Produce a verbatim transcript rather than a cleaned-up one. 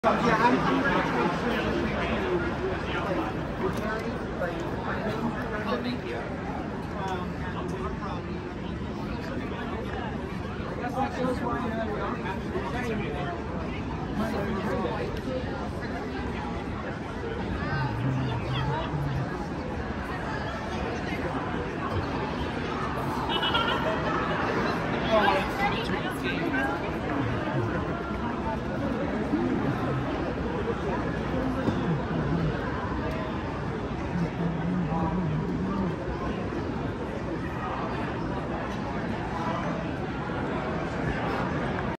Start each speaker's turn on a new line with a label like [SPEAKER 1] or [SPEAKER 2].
[SPEAKER 1] Yeah, I'm, I'm going to make sure that we
[SPEAKER 2] Oh, thank you.
[SPEAKER 1] um, that's why I was wondering,